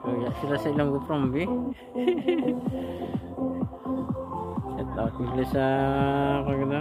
Kaya sila sa ilang guprambi. Set out nila sa kagada.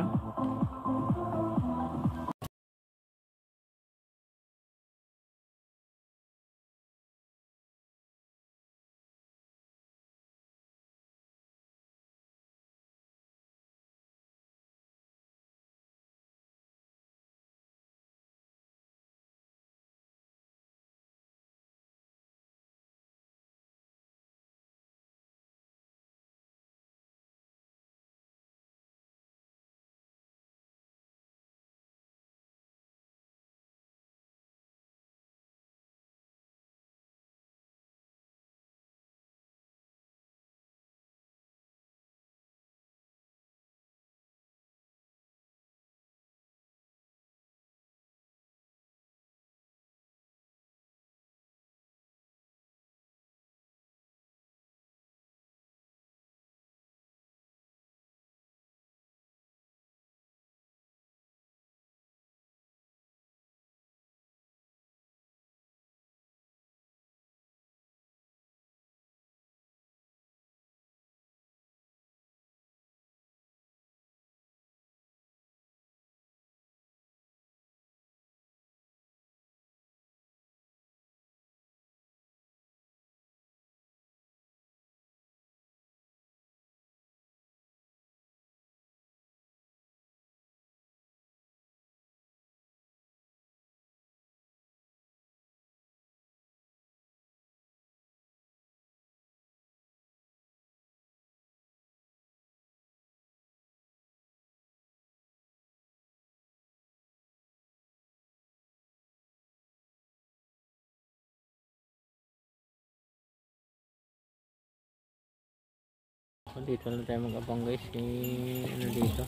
So, dito na tayo mag-abang guys. Ano dito?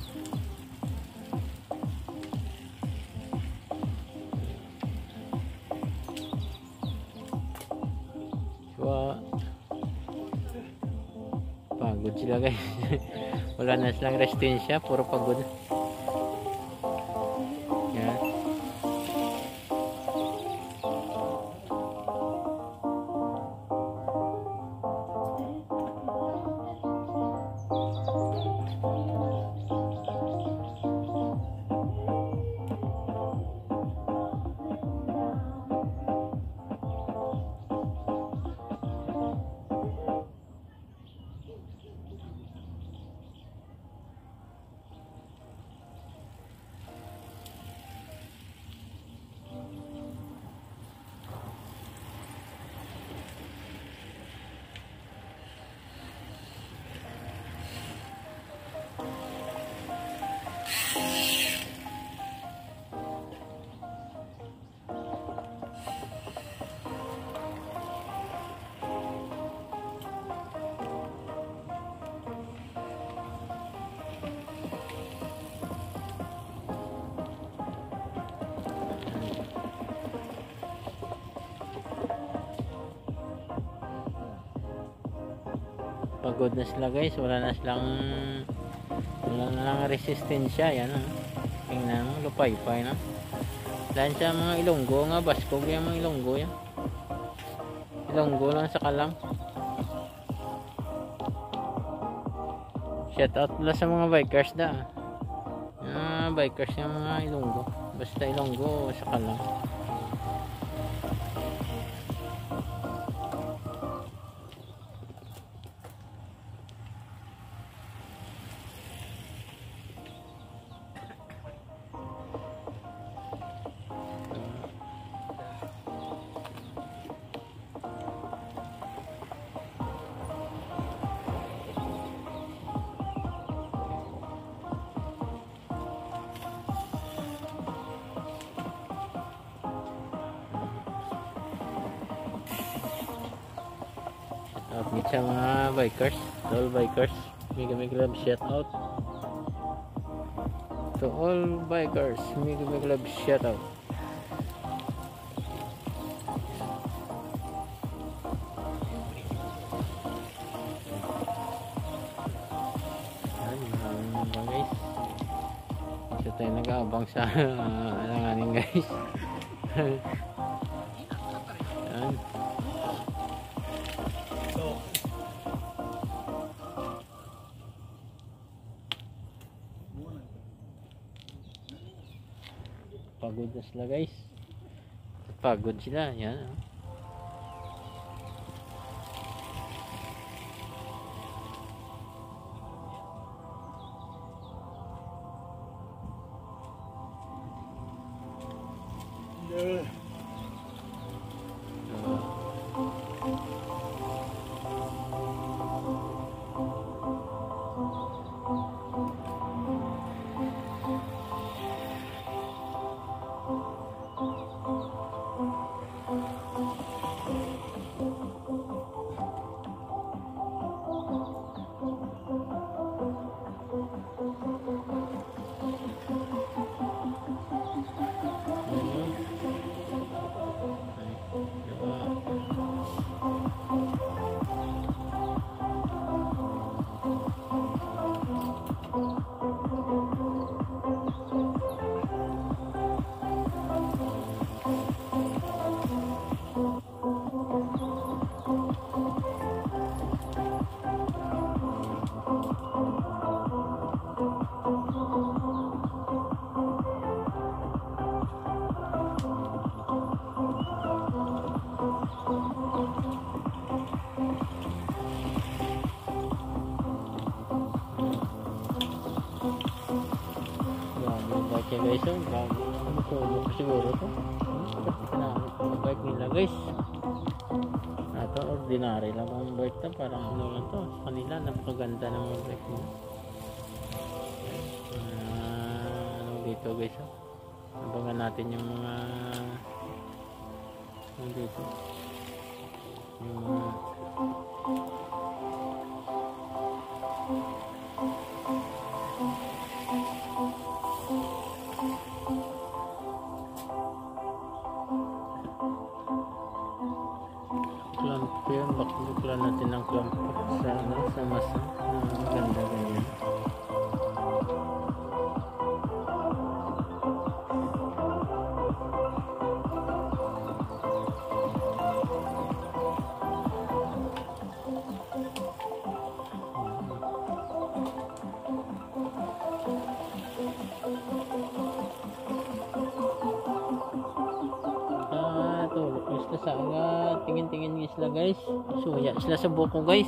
So, pagod sila guys. Wala na silang resistensya, puro pagod. Yan. Pagod na sila guys, wala na lang resistensya. Yan tingnan mo, lupay-pay na dahil sa mga ilonggo nga baskog, yung mga ilonggo yan, ilonggo lang sa kalam. Shout out pala sa mga bikers bikers yung mga ilonggo, basta ilonggo sa kalam. Meet sa mga bikers, all bikers, mega love shout out to all bikers, mega love shout out. Ayan guys, so tayo nag-aabang sa alanganin guys. Ayan. pagod na sila guys. Pagod sila. Yan. Okay guys, so bago matulog siguro to. Bike nila guys. Ito ordinary lang ang bike to, parang ano lang to. Sa kanila napakaganda ng mga bike nila. Ano dito guys, oh. Abangan natin yung mga ano dito. Yung clamp yun, bakbuklan natin ng clamp sa masa. Ganda ganyan. Sa tingin-tingin sila guys, suya sila sa buko guys.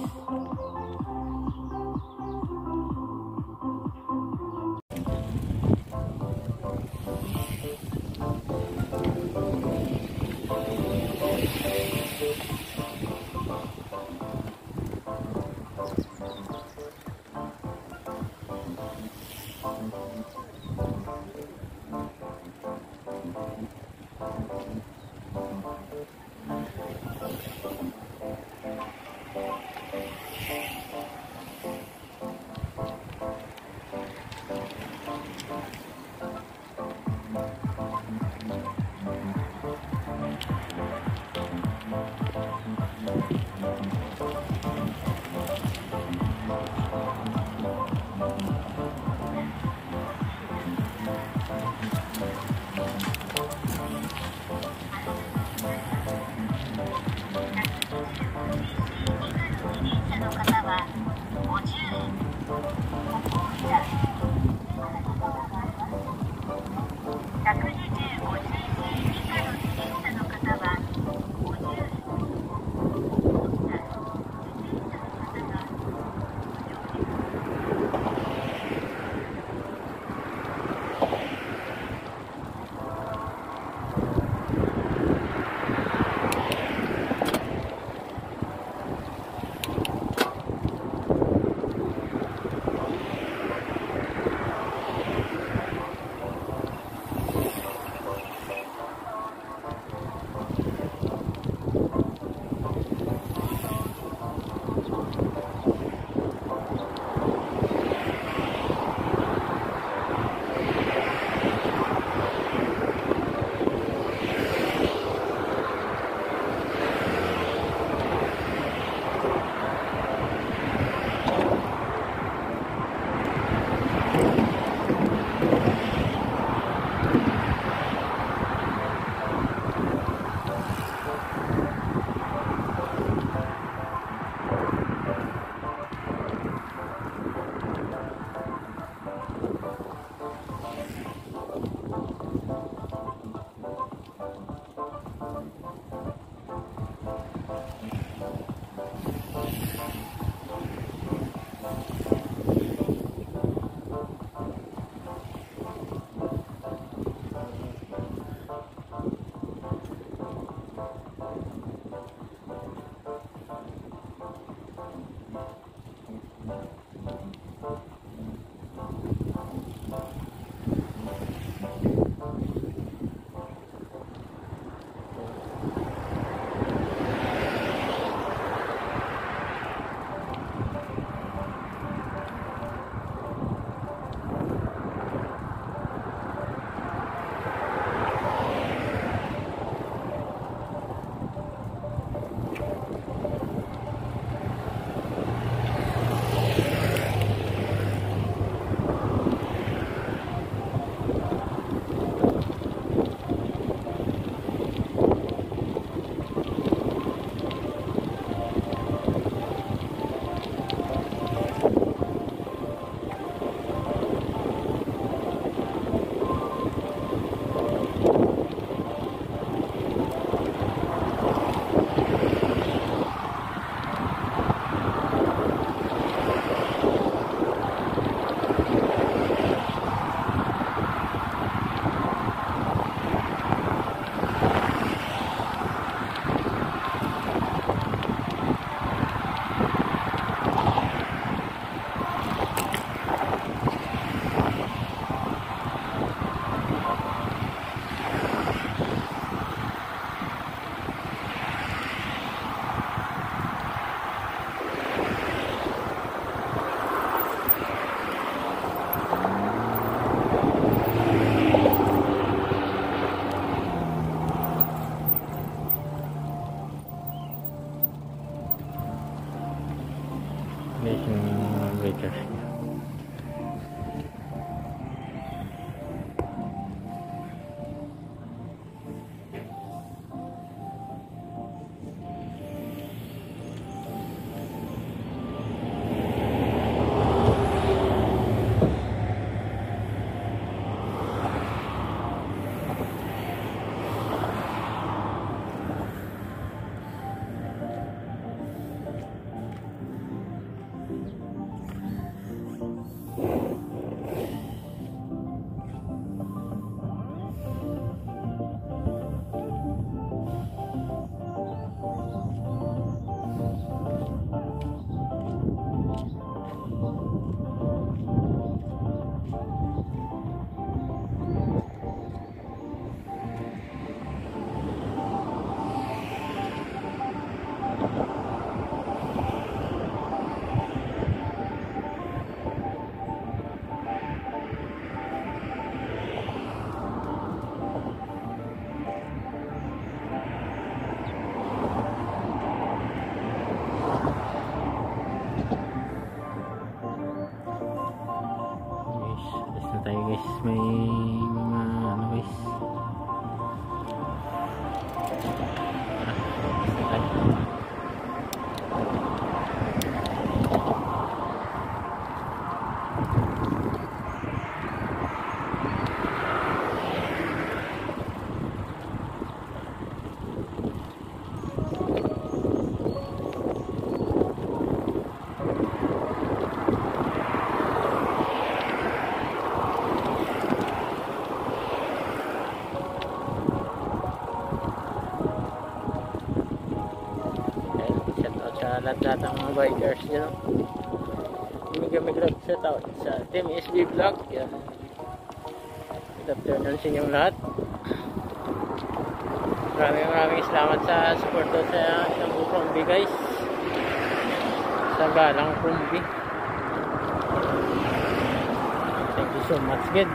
guys yung breakers. Tayo guys, may mga ano guys, lahat ng mga bikers dyan. Kami shout out sa Team SB Vlog. Yan. Good afternoon sa inyong lahat. Maraming salamat sa support sa isang Krumbi guys, sa Galang Krumbi. Thank you so much good.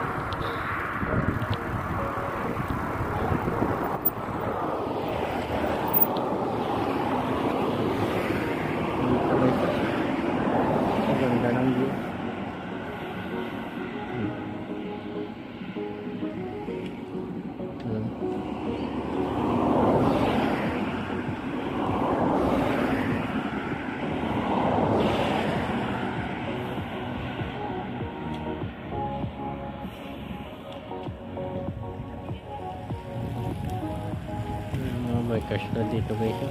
Bikers na dito guys.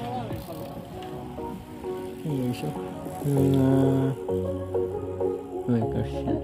Ayan siya. Bikers yan.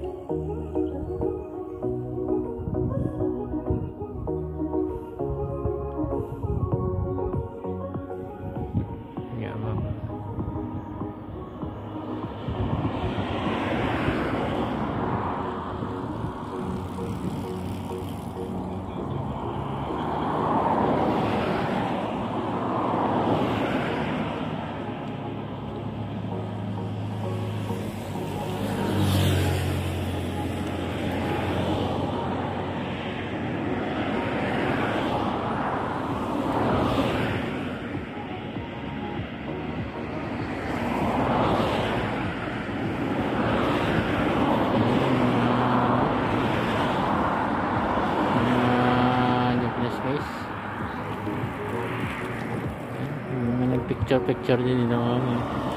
Picture din dito mga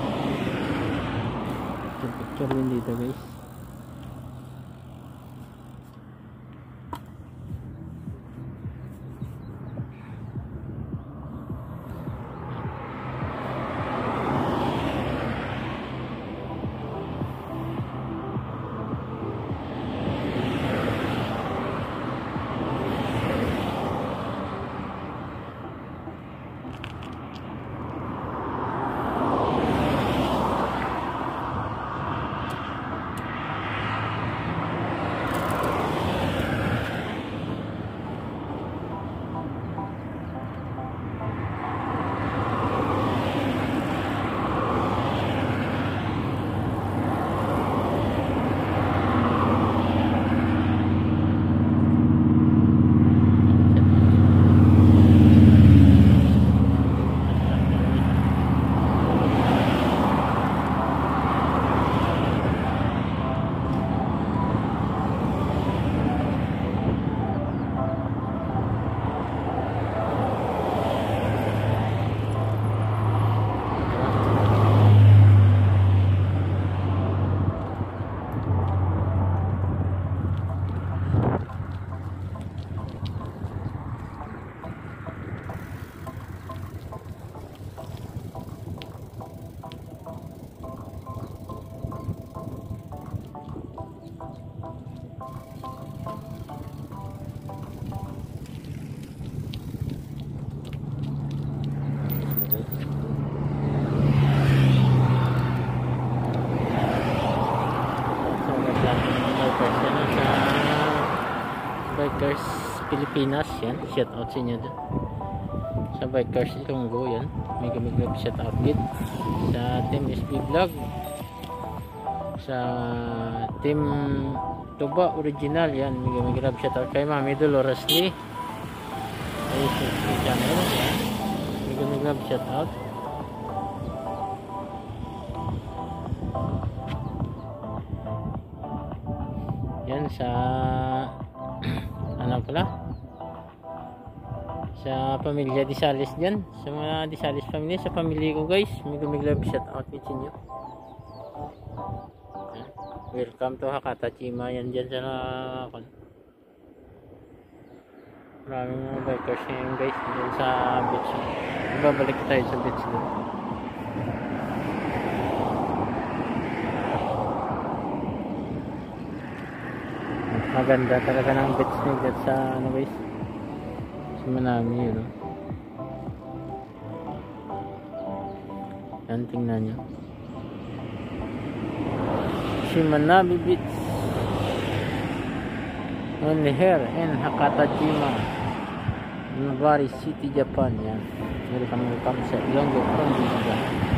picture din dito guys. Pilipinas, yan, shout out sa inyo dun. Sa Bikers Ilonggo, yan, mega shout out din. Sa Team SB Vlog, sa Team Tuba Original, yan, mega shout out kay Mami Dolores Lee. Ay, sa channel, yan, mega shout out. Yan sa ano pala, sa pamilya Disales dyan, sa mga Disales family, sa family ko guys, mega shout out sa inyo. Welcome to Hakata Chima, yan dyan sa maraming mga bikers ngayon guys dyan sa beach. Babalik tayo sa beach dun. Maganda talaga ng beach nila sa ano guys, sa Manami, yun, no? Yan, tingnan nyo si Manami Beach, only here in Hakatajima, Nabari City, Japan. Yan, welcome sa Ilonggo from Biga.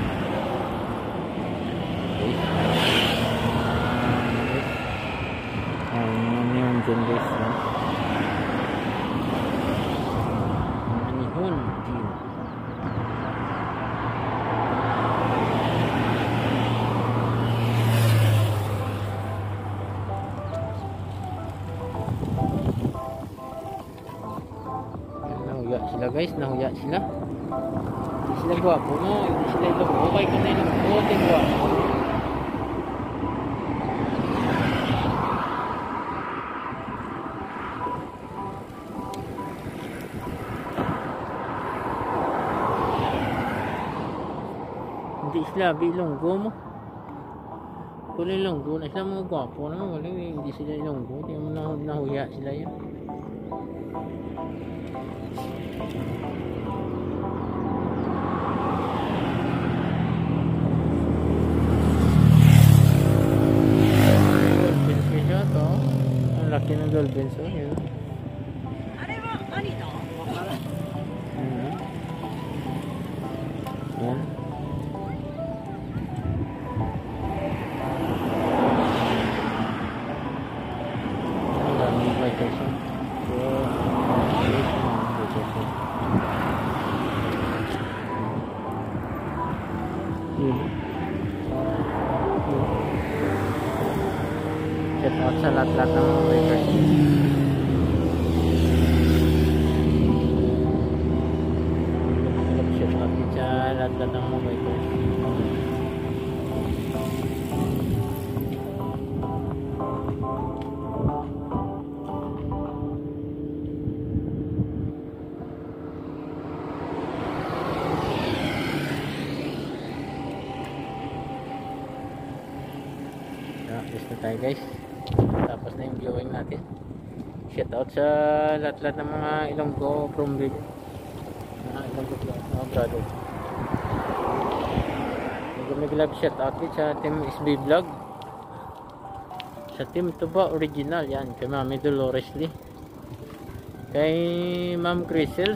Dyan guys, no? Manihon din. Nahuya sila guys, nahuya sila. Hindi sila gwapo, no? Hindi sila ito. Okay ka na yun. Okay, gwapo. Hindi sila Ilonggo mo. Kung Ilonggo na sila, mga gwapo naman. Wala, hindi sila Ilonggo. Hindi mo nahuya sila yun. Dolphin fish ito. Ang laki ng dolphin so yun. Yan. Shout out sa lahat-lahat ng mga bikers. Shout out din sa lahat-lahat ng mga bikers. Alis na tayo guys, tapos na yung viewing natin. Shout out sa lahat-lahat ng mga Ilonggo from Big, mga Ilonggo mga brother. Mag-love shout out din sa Team SB Vlog, sa Team Tuba Original, yan, kay Mami Dolores Lee, kay Ma'am Grisels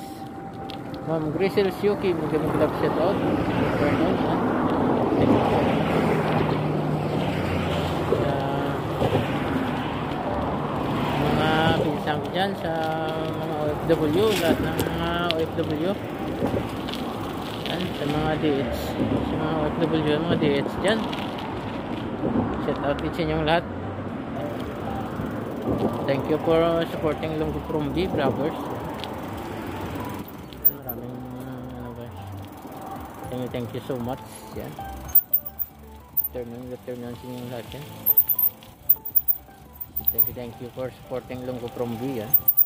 Yuki, mag-love shout out. Pinsang ko dyan sa mga OFW, lahat ng mga OFW yan, sa mga DH, sa mga OFW, mga DH dyan, shout out din sa inyong lahat. Thank you for supporting Ilonggo from B Brothers. Maraming ano guys, thank you so much. Yan, return on sa inyong lahat yan. Thank you for supporting Ilonggo from B.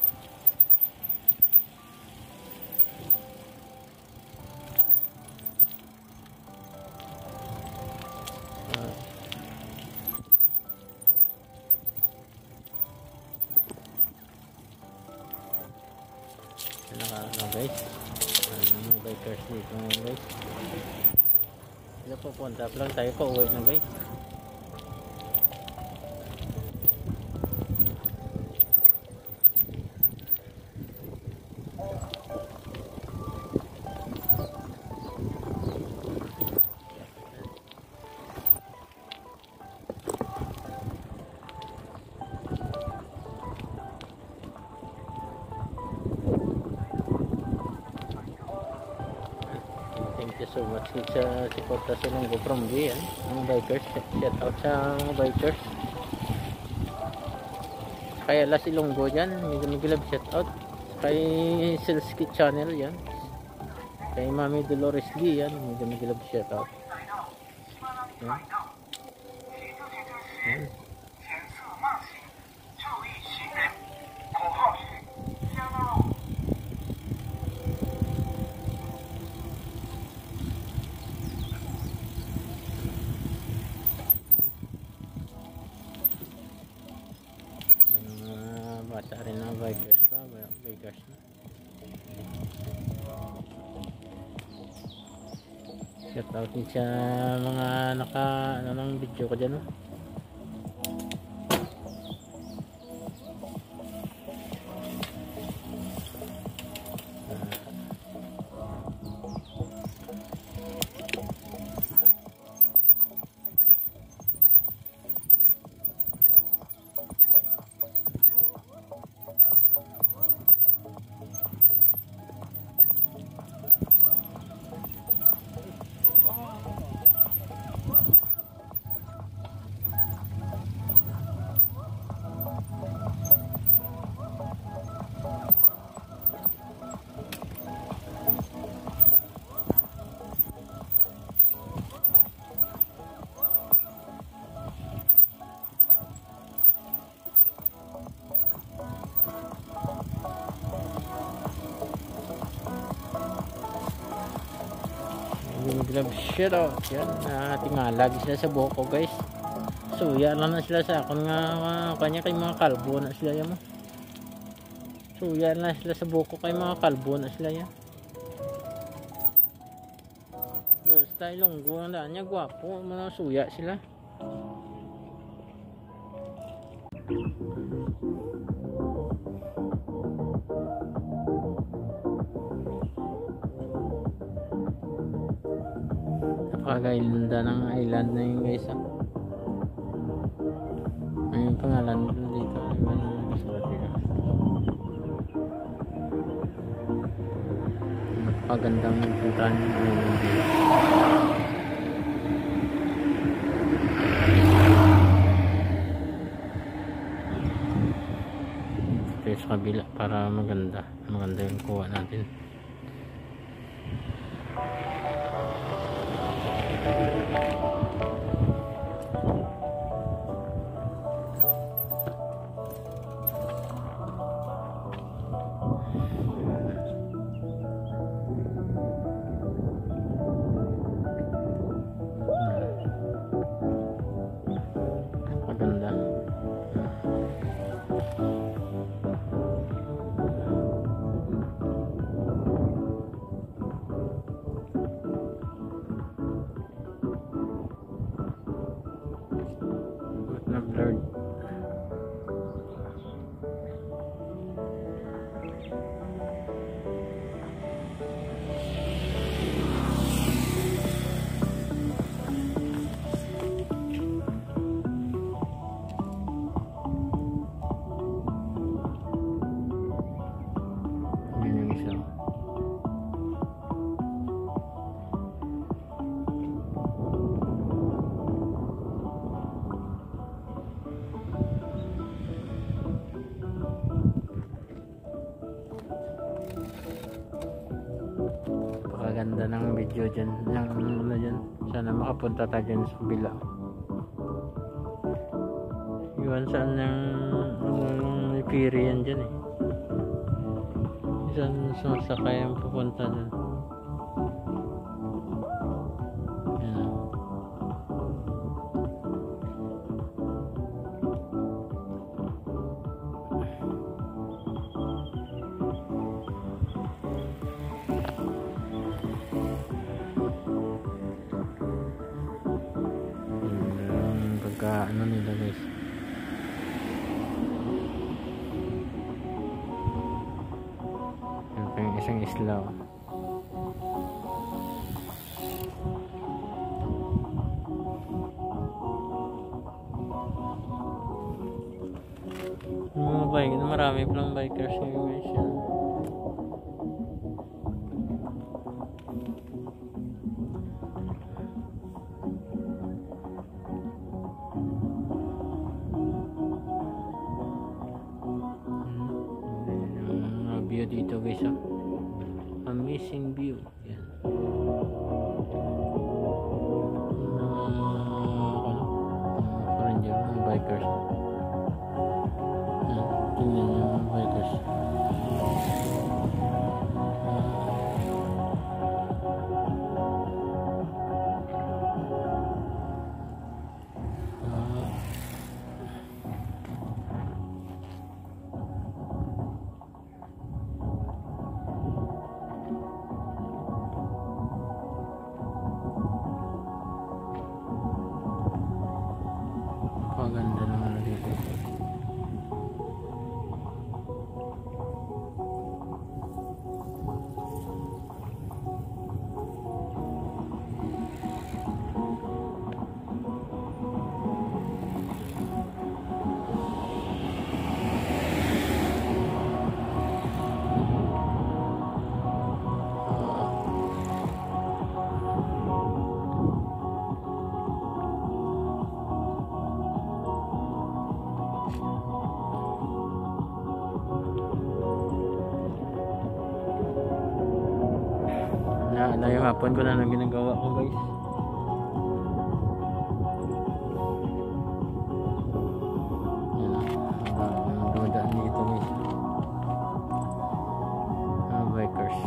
Guys, mga bikers dito guys. Sila pupunta lang tayo, pauwi na guys. Thank you so much sa suporta sa Lunggo from Gian, mga bikers. Shout out sa mga bikers. Kaya la si Lunggo dyan, may love shout out. Kay Silski channel yan. Kay Mami Dolores Lee yan, may love shout out. Yan. Yan. Bata rin ng bikers pa, bikers na. Shout out din sa mga ano ng video ko dyan, no? Love shit out yan, tingala sila sa buhok ko guys. Suya lang na sila sa akon nga kanya kay mga kalbo na sila yan mo. Suya lang sila sa buhok ko kay mga kalbo na sila yan. Basta Ilonggo na niya, gwapo, mga suya sila. Napakaganda ng island na yun guys. Ano yung pangalan dito? Napakagandang puntahan yung island dito. Ito sa kabila para maganda yung kuha natin. Maganda. Na-blurred. Yan yung isa. Napakaganda ng video dyan, ng ano dyan. Sana makapunta tayo dyan sa kabila. Iwan saan yung ferry yan dyan eh. Saan sumasakay ang pupunta dyan. Yan. Yung pagka ano nila guys. Yan pa yung isang isla. Yung mga bike, marami palang bikers ngayon guys. Yan. bikers. Tingnan nyo yung mga bikers. Paganda naman na dito. Na yung hapon ko na nang ginagawa ko, guys. Yan na. Dumadaan dito, guys. Bikers.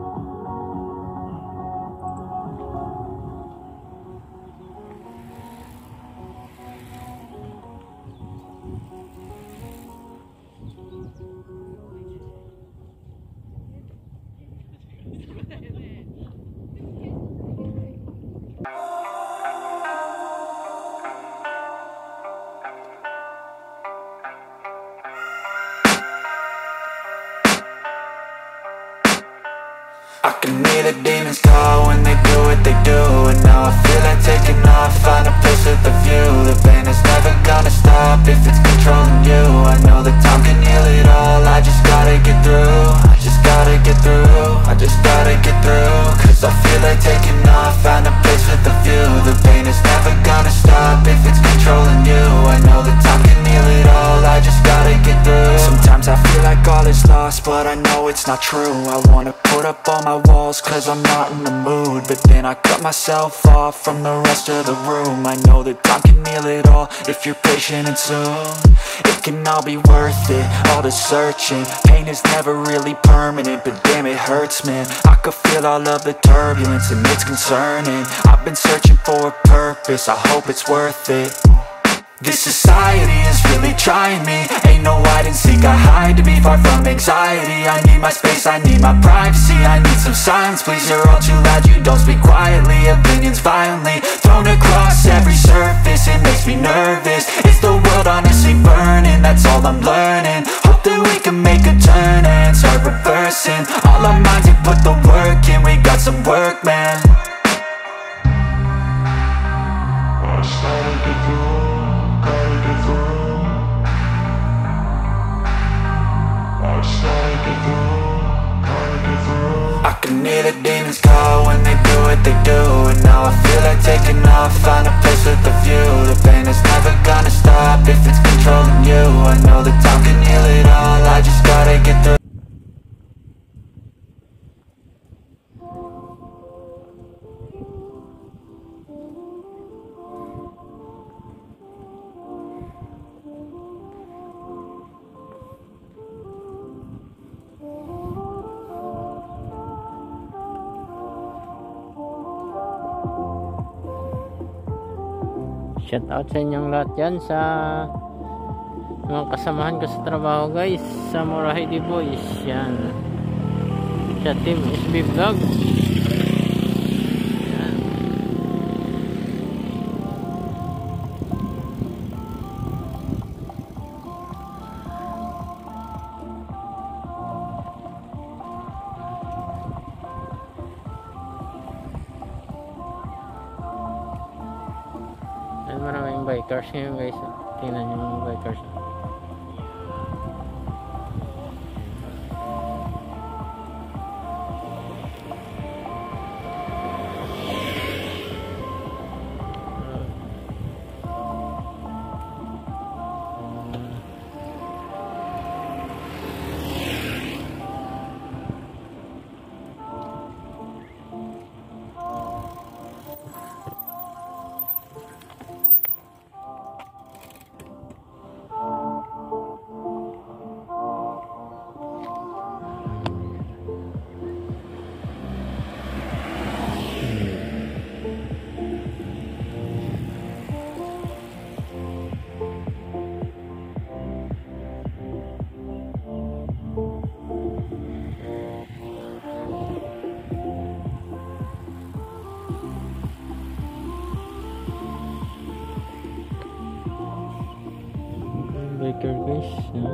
I can hear the demons call when they do what they do. And now I feel like taking off, find a place with a view. The pain is never gonna stop if it's controlling you. I know that time can heal it all, I just gotta get through. I just gotta get through, I just gotta get through. Cause I feel like taking off, find a place with a view. The pain is never gonna stop if it's controlling you. I know that time can heal it all, I just gotta get through. Sometimes I feel like all is lost, but I know it's not true. I wanna put up all my walls cause I'm not in the mood. But then I cut myself off from the rest of the room. I know that time can heal it all if you're patient and soon. It can all be worth it, all the searching. Pain is never really permanent, but damn it hurts, man. I could feel all of the turbulence and it's concerning. I've been searching for a purpose, I hope it's worth it. This society is really trying me. Ain't no hide and seek, I hide to be far from anxiety. I need my space, I need my privacy. I need some silence, please, you're all too loud. You don't speak quietly, opinions violently thrown across every surface. It makes me nervous. Is the world honestly burning? That's all I'm learning. Hope that we can make a turn and start reversing all our minds and put the work in. We got some work, man. I can hear the demons call when they do what they do. And now I feel like taking off, find a place with a view. The pain is never gonna stop if it's controlling you. I know that time can heal it all, I just gotta get through. Shout out sa inyong lahat dyan, sa mga kasamahan ko sa trabaho, guys, sa Morahidi Boys, yan, sa Team SB Vlog, yan. Maraming bikers ngayon, guys. Tingnan nyo yung bikers. biker guys.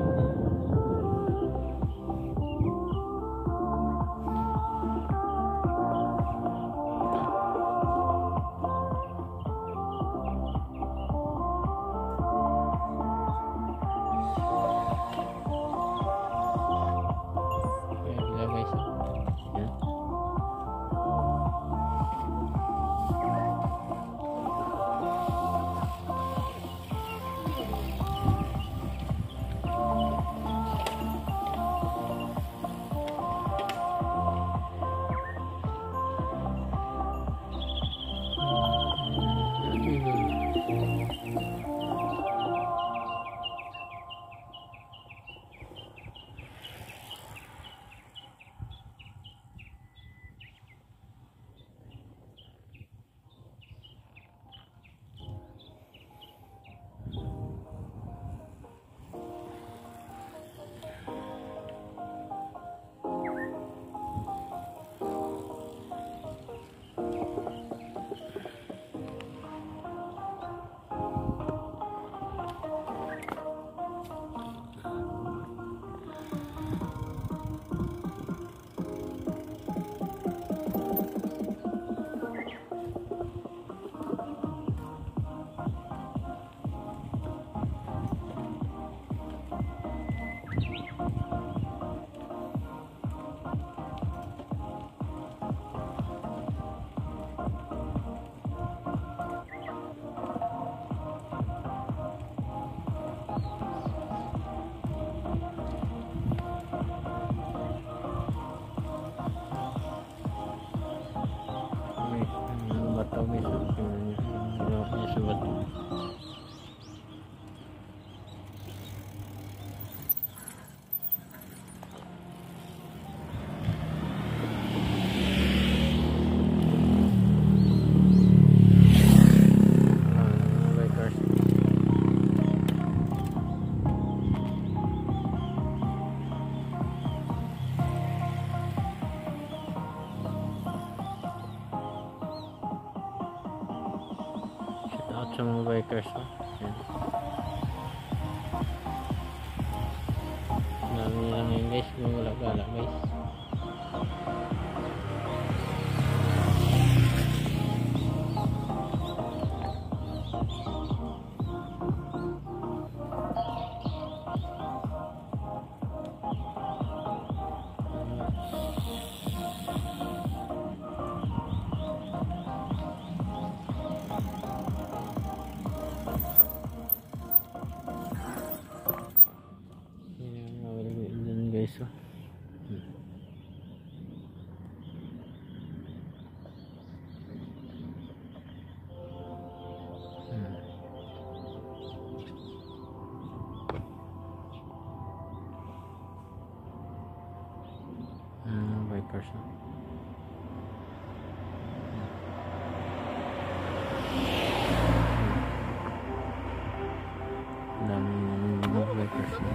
Sa mga bikers, yan. Dami lang ngayon guys, may wala gala guys. So, bikers. Bikers.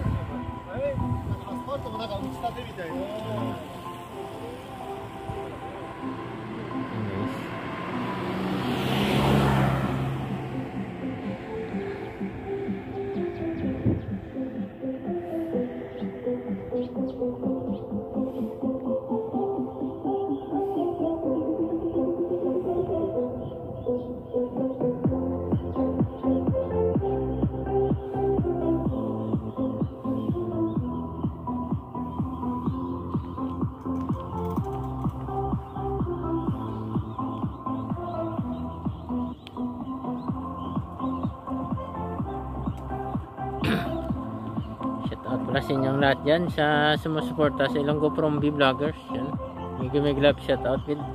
Para sa inyong lahat dyan sa sumusuporta sa Ilonggo from B Vloggers, yan. May love shout out with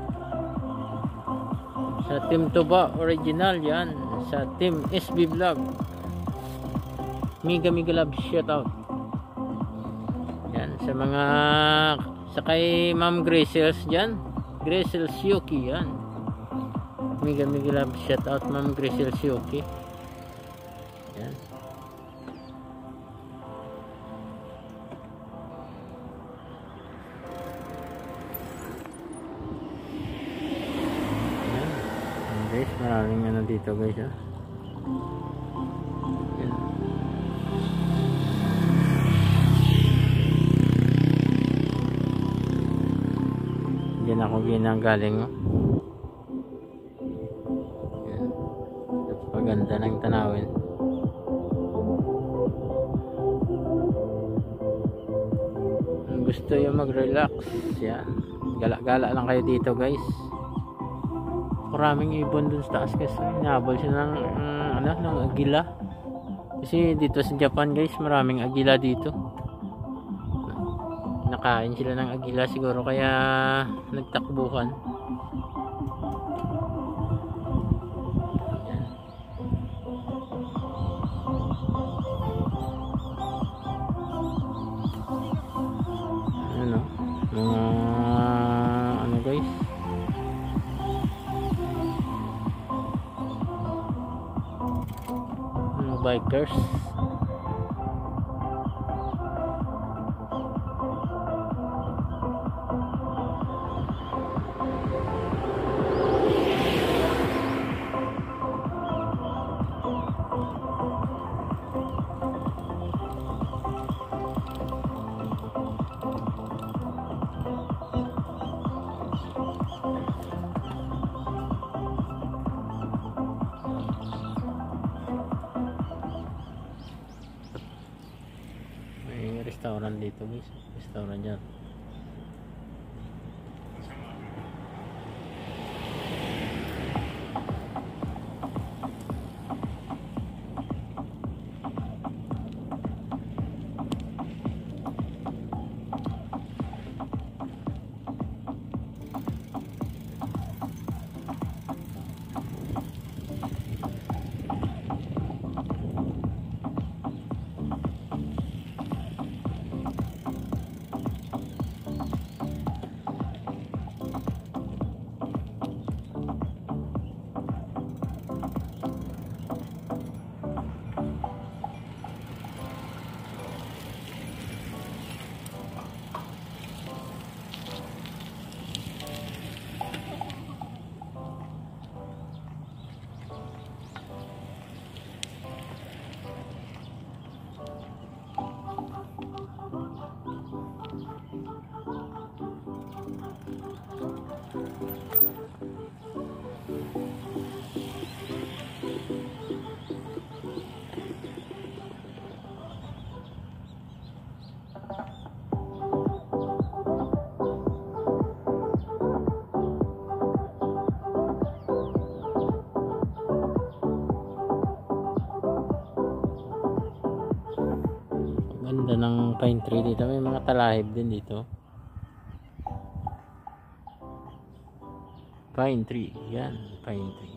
sa Team Tuba Original, yan. Sa Team SB Vlog, mega love shout out yan. Sa mga sa kay Ma'am Gracels dyan, Gracels Yuki, yan. Mega love shout out Ma'am Gracels Yuki, yan. Guys, maraming ano dito guys, ha? Yan. Ginang galing mo. Yan. Paganda ng tanawin. Kung gusto yung mag-relax, yan. Gala-gala lang kayo dito guys. Maraming ibon dun sa taas kasi nahabol siya ng agila. Kasi dito sa Japan guys, maraming agila dito. Nakain sila ng agila siguro kaya nagtakbuhan. Ano? Mga ano guys? Mga bikers. Restaurant dito guys, restaurant dyan. Ganda ng pine tree dito. May mga talahib din dito. Pine tree. Yan. Pine tree.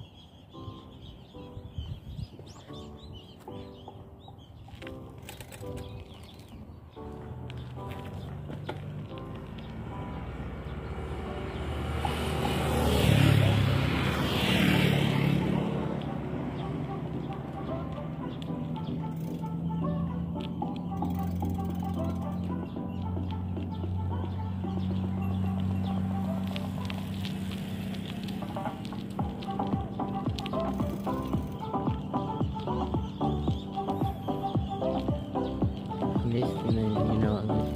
Guys, yun na yung ginawa guys.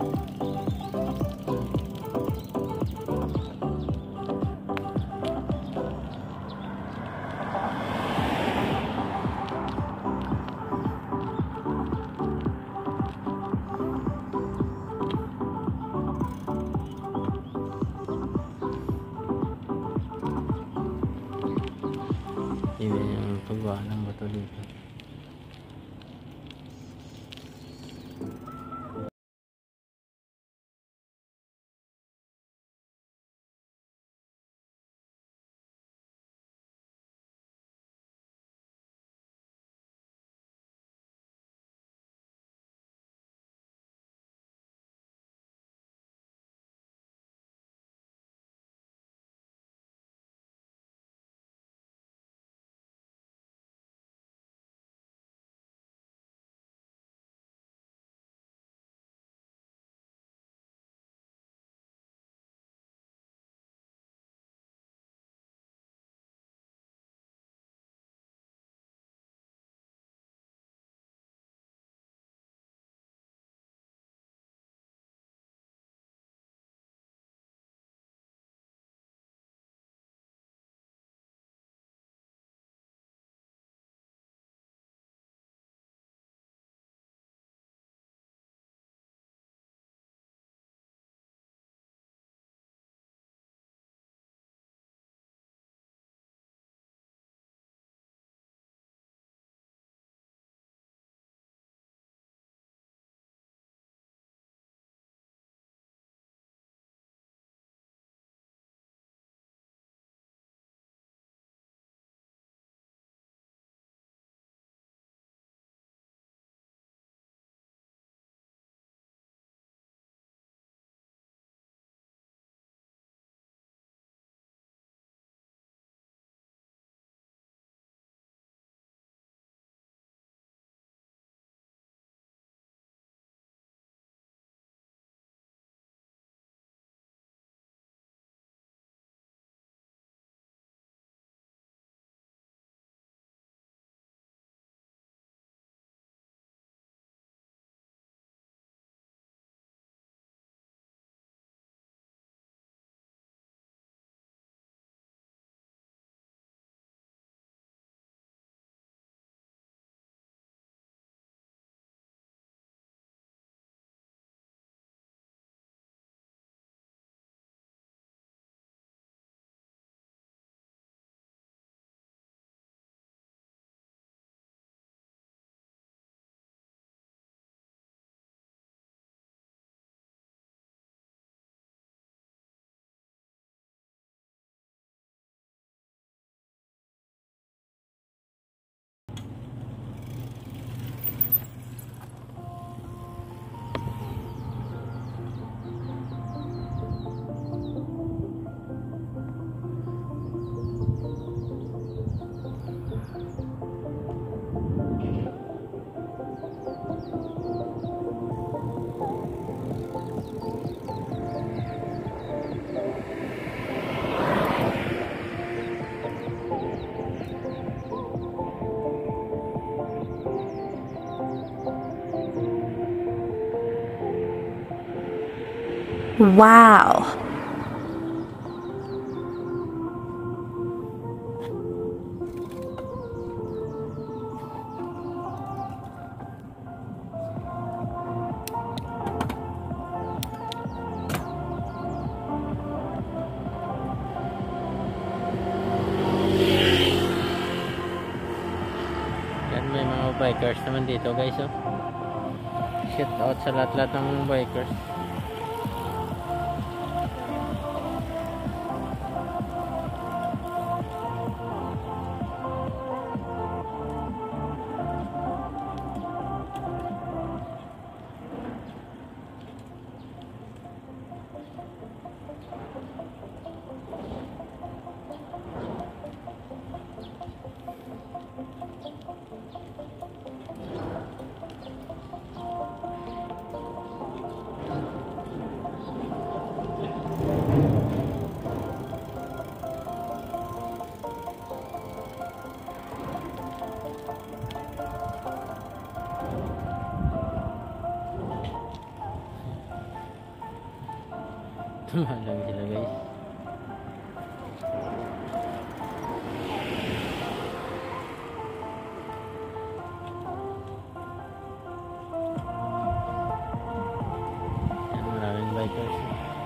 Yun yung paggawa ng bato dito. Wow! Yan, may mga bikers naman dito guys, oh. Shout out sa lahat-lahat ng bikers. Tumalang sila guys. Yan, maraming bikers.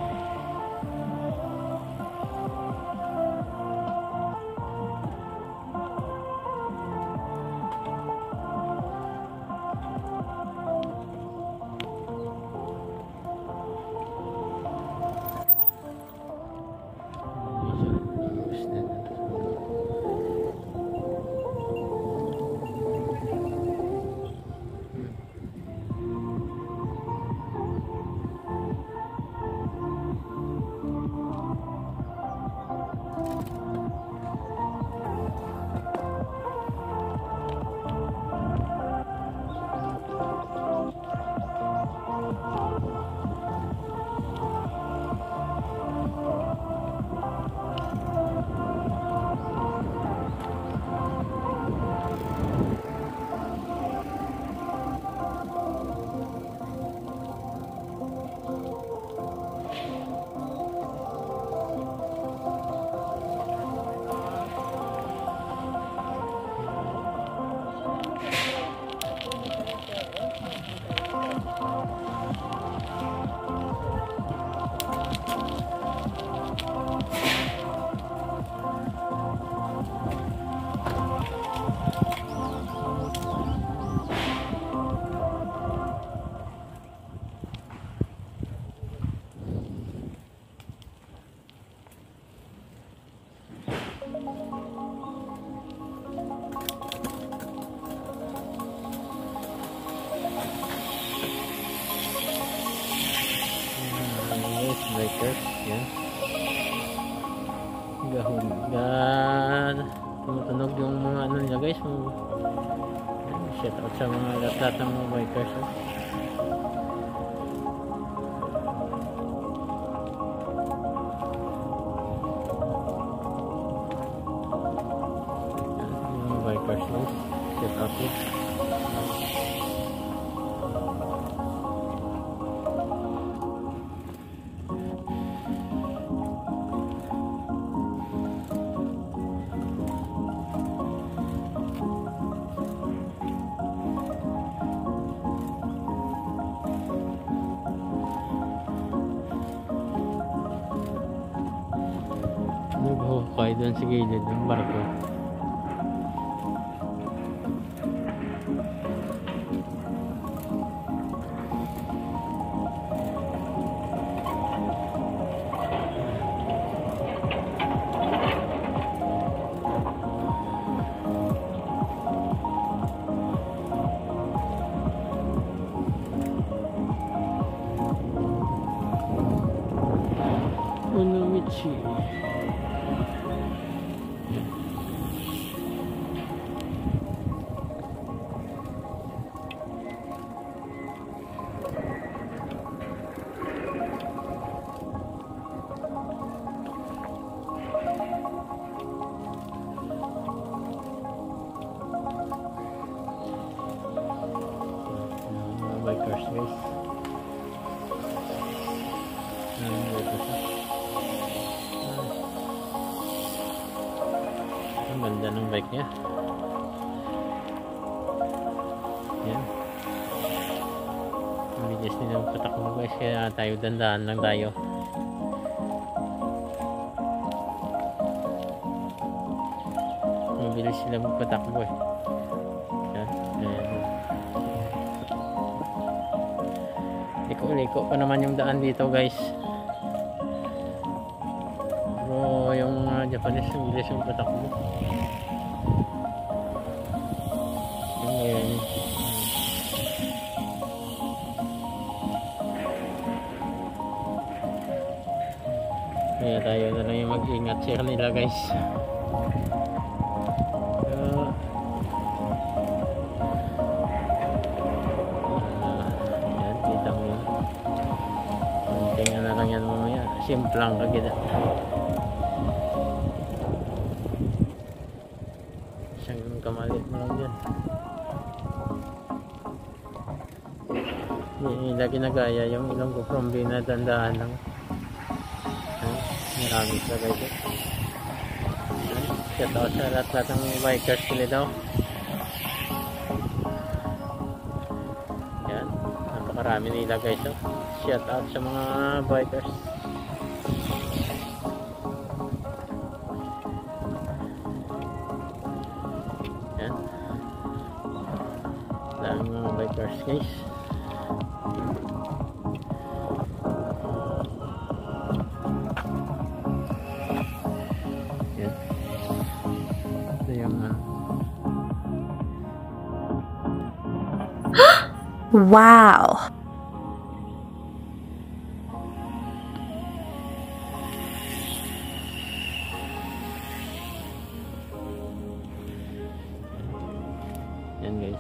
Bikers, yan. Gahon. Tumutunog yung mga ano nila guys. Shout out sa mga lahat ng mga bikers. Oh. Yan, mga bikers guys. Shout out guys. Naghuhukay doon sa gilid ng barko. Onomichi. Bikers guys. Ang ganda ng bike niya. Yan. Ang bilis nila patakbo guys, kaya tayo dandaan lang tayo. Ang bilis sila magpatakbo eh. Yan. Ayan. Liko-liko pa naman yung daan dito guys. Pero yung Japanese ang bilis yung patakbo. Yung ngayon. Kaya tayo na lang yung mag-ingat sa kanila guys. Yan, kita mo yun. Tingnan na lang yan mamaya. Simplang kagida. Isang kamalit mo lang dyan. Hindi nila ginagaya yung ilong ko from binatandaan lang. Marami sa guys. Shout out sa lahat ng bikers sila daw. Yan, napakarami nila guys. Shout out sa mga bikers. Yan, daming mga bikers guys. Wow. Yan guys.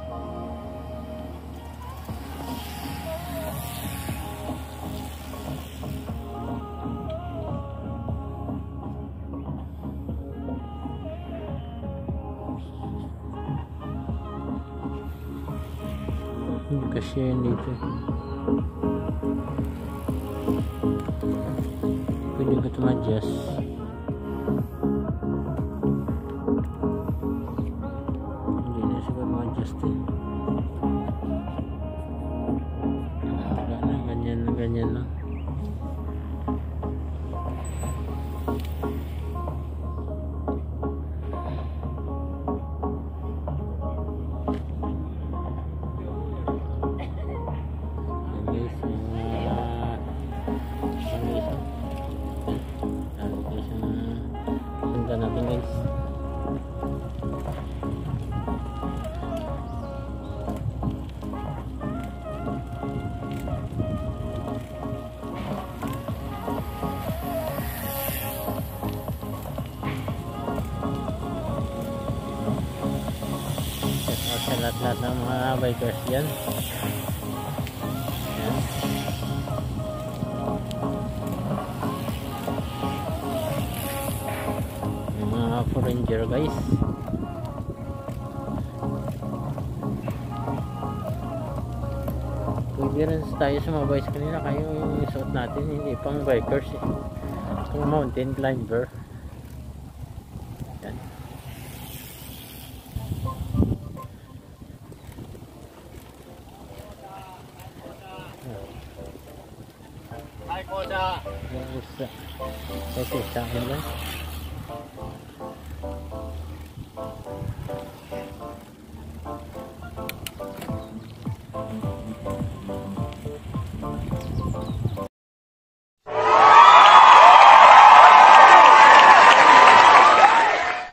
Kasi yan dito. Pwede ko ito ma-adjust. Hindi na siguro ma-adjust eh. Wala na, ganyan na, ganyan na. Natin guys. Sa lahat-lahat ng mga bikers yan. Yan. Ranger guys. Pwede rin tayo sa mga bikes kanina, kayo yung isuot natin, hindi pang bikers eh. Itong mountain climber. Yan. Hi Koda. Yung isa. Ito isa.